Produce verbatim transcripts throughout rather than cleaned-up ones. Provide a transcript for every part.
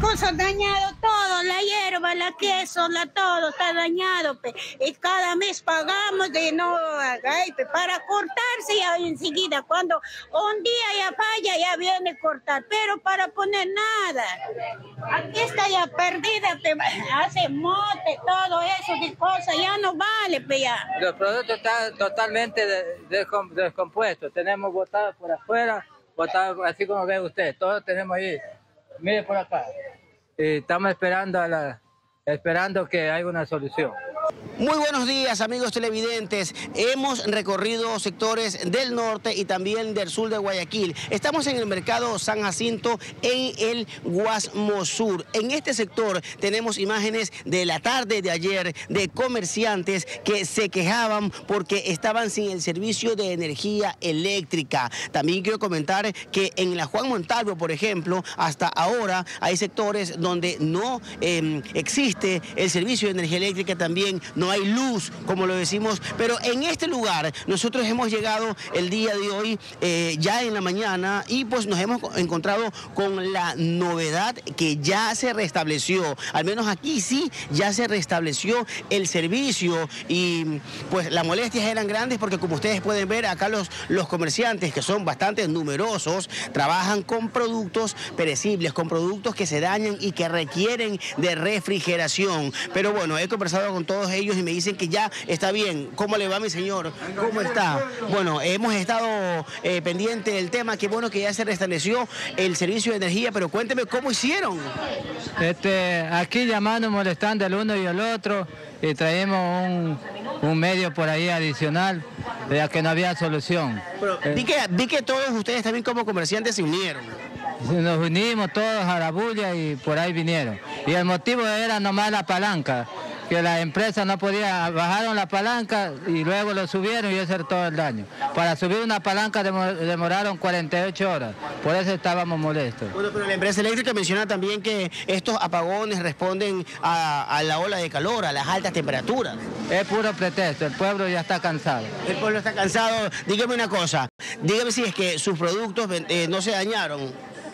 cosa dañado todo, la hierba, la queso, la todo está dañado, pe. Y cada mes pagamos de no, ay, pe, para cortarse ya enseguida, cuando un día ya falla ya viene a cortar, pero para poner nada. Aquí está ya perdida, pe, hace mote, todo eso de cosas, ya no vale, pe, ya. Los productos están totalmente descompuestos, tenemos botados por afuera, botados así como ve usted, todos tenemos ahí. Mire por acá, eh, estamos esperando, a la, esperando que haya una solución. Muy buenos días, amigos televidentes. Hemos recorrido sectores del norte y también del sur de Guayaquil. Estamos en el mercado San Jacinto, en el Guasmo Sur. En este sector tenemos imágenes de la tarde de ayer de comerciantes que se quejaban porque estaban sin el servicio de energía eléctrica. También quiero comentar que en la Juan Montalvo, por ejemplo, hasta ahora hay sectores donde no eh, existe el servicio de energía eléctrica, también no hay luz, como lo decimos, pero en este lugar nosotros hemos llegado el día de hoy, eh, ya en la mañana, y pues nos hemos encontrado con la novedad que ya se restableció, al menos aquí sí, ya se restableció el servicio, y pues las molestias eran grandes porque, como ustedes pueden ver, acá los, los comerciantes, que son bastante numerosos, trabajan con productos perecibles, con productos que se dañan y que requieren de refrigeración. Pero bueno, he conversado con todos ellos y me dicen que ya está bien. ¿Cómo le va, mi señor? ¿Cómo está? Bueno, hemos estado eh, pendiente del tema. Qué bueno que ya se restableció el servicio de energía, pero cuénteme cómo hicieron. Este, aquí llamando, molestando el uno y el otro, y traemos un, un medio por ahí adicional, ya que no había solución. Pero, eh, vi, que, vi que todos ustedes también como comerciantes se unieron. Nos unimos todos a la bulla y por ahí vinieron. Y el motivo era nomás la palanca, que la empresa no podía, bajaron la palanca y luego lo subieron y ese era todo el daño. Para subir una palanca demoraron cuarenta y ocho horas, por eso estábamos molestos. Bueno, pero la empresa eléctrica menciona también que estos apagones responden a, a la ola de calor, a las altas temperaturas. Es puro pretexto, el pueblo ya está cansado. El pueblo está cansado. Dígame una cosa, dígame si es que sus productos eh, no se dañaron.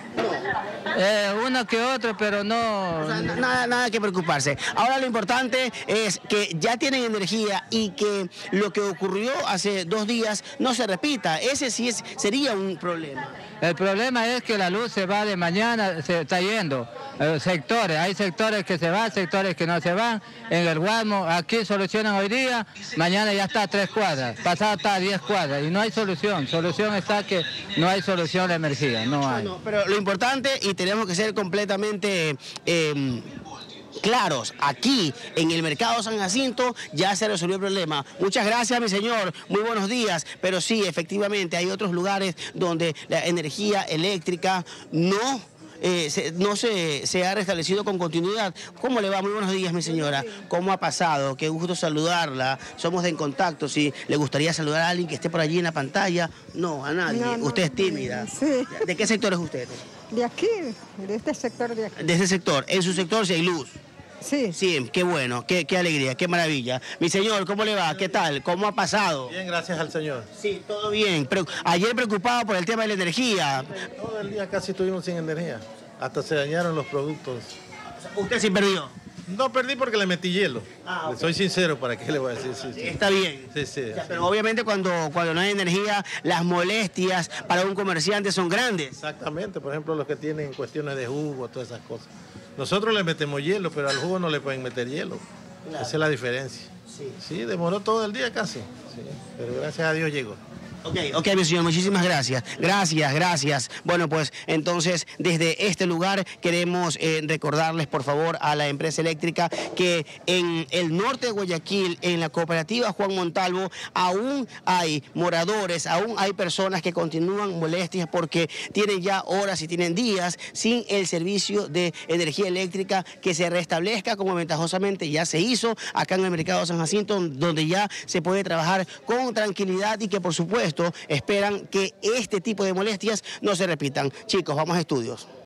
Eh, uno que otro, pero no... O sea, nada, nada que preocuparse. Ahora lo importante es que ya tienen energía y que lo que ocurrió hace dos días no se repita. Ese sí es, sería un problema. El problema es que la luz se va de mañana, se está yendo. Eh, sectores, hay sectores que se van, sectores que no se van. En el Guasmo, aquí solucionan hoy día, mañana ya está a tres cuadras, pasado está a diez cuadras y no hay solución. Solución está que no hay solución de energía, no hay. Bueno, pero lo importante, y tenemos que ser completamente eh, claros, aquí en el mercado San Jacinto ya se resolvió el problema. Muchas gracias, mi señor, muy buenos días, pero sí, efectivamente hay otros lugares donde la energía eléctrica no... Eh, se, no se, se ha restablecido con continuidad. ¿Cómo le va? Muy buenos días, mi señora. ¿Cómo ha pasado? Qué gusto saludarla. Somos de En Contacto. Si le gustaría saludar a alguien que esté por allí en la pantalla. No, a nadie. No, no, usted es tímida. Sí. ¿De qué sector es usted? De aquí, de este sector de aquí. De este sector. En su sector sí hay luz. Sí. Sí, qué bueno, qué, qué alegría, qué maravilla. Mi señor, ¿cómo le va? ¿Qué tal? ¿Cómo ha pasado? Bien, gracias al señor. Sí, todo bien. Pero ayer preocupado por el tema de la energía. Todo el día casi estuvimos sin energía. Hasta se dañaron los productos. ¿Usted sí perdió? No perdí porque le metí hielo. Ah, okay. Soy sincero, ¿para qué le voy a decir? Sí, sí. Está bien. Sí, sí, o sea, sí. Pero obviamente cuando, cuando no hay energía, las molestias para un comerciante son grandes. Exactamente, por ejemplo, los que tienen cuestiones de jugo, todas esas cosas. Nosotros le metemos hielo, pero al jugo no le pueden meter hielo. Claro. Esa es la diferencia. Sí. Sí, demoró todo el día casi. Sí. Pero gracias a Dios llegó. Ok, ok, mi señor, muchísimas gracias. Gracias, gracias. Bueno, pues entonces desde este lugar queremos eh, recordarles, por favor, a la empresa eléctrica que en el norte de Guayaquil, en la cooperativa Juan Montalvo, aún hay moradores, aún hay personas que continúan molestias porque tienen ya horas y tienen días sin el servicio de energía eléctrica. Que se restablezca como ventajosamente ya se hizo acá en el mercado San Jacinto, donde ya se puede trabajar con tranquilidad y que, por supuesto, esperan que este tipo de molestias no se repitan. Chicos, vamos a estudios.